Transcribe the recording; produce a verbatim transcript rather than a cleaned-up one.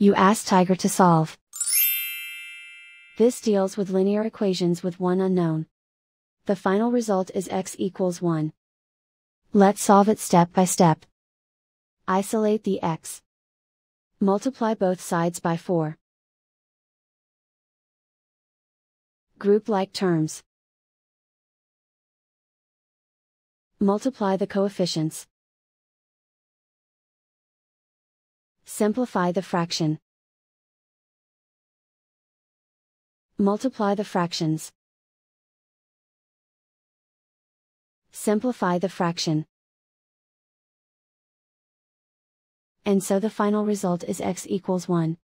You ask Tiger to solve. This deals with linear equations with one unknown. The final result is x equals one. Let's solve it step by step. Isolate the x. Multiply both sides by four. Group like terms. Multiply the coefficients. Simplify the fraction. Multiply the fractions. Simplify the fraction. And so the final result is x equals one.